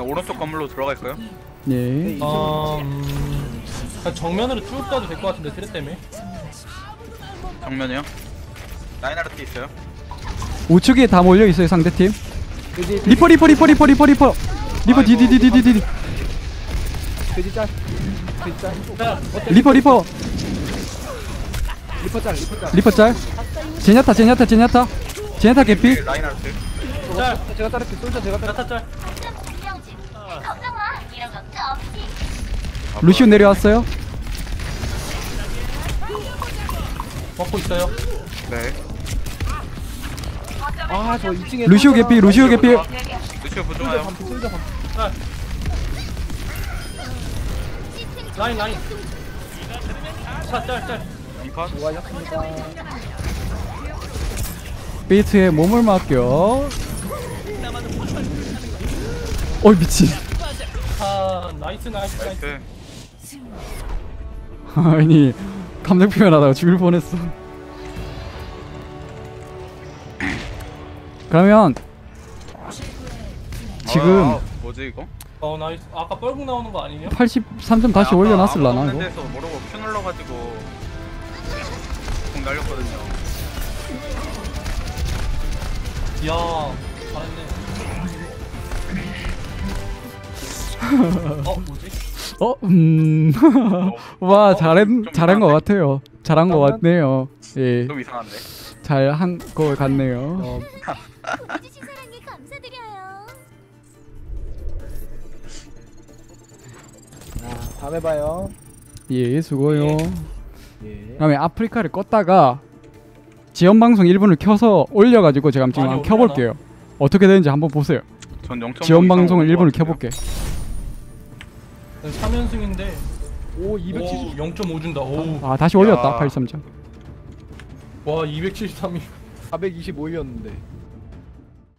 그냥 오른쪽 건물로 들어갈까요? 네. 그냥 정면으로 쭉 가도 될 것 같은데 트랩 때문에. 정면이요? 라인하르트 있어요? 우측에 다 몰려 있어요 상대팀. 돼지 리퍼 디디디디디디. 돼지 짤. 돼지 짤. 자, 리퍼 리퍼 짤. 제냐타 개피. 라인하르트. 짤. 제가 따를게. 솔저 제가 따를게. 야타 짤. 루시오 내려왔어요. 먹고 있어요. 네. 아, 저 2층에 루시오 개피. 루시오 부좋아요. 솔저 반. 짤. 라인. 짤. 인컷. 좋아졌습니다. 베이트에 몸을 맡겨. 어이 미친. 나이스. 나이스. 아니 감정 표현하다가 죽을 뻔했어. 그러면 지금 뭐지 이거? 나이스. 아까 뻘궁 나오는 거 아니냐? 83점 다시 올려놨을라나 이거? 데서 모르고 큐 눌러가지고 공 날렸거든요. 이야, 잘했네. 뭐지? 와 잘한 것 같아요. 잘한 것 같네요. 예, 좀 이상한데. 잘한 것 같네요. 해주신 사랑에 감사드려요. 다음에 봐요. 예, 수고요. 예. 그다음에 아프리카를 껐다가 지연 방송 1분을 켜서 올려가지고 제가 지금 아니, 한번 켜볼게요. 어떻게 되는지 한번 보세요. 전 0.5 지연 이상 방송을 오는 것 1분을 같아요. 켜볼게. 3연승인데 오, 270. 0.5 준다. 오. 아 다시 올렸다. 야. 83점. 와, 273이. 425였는데.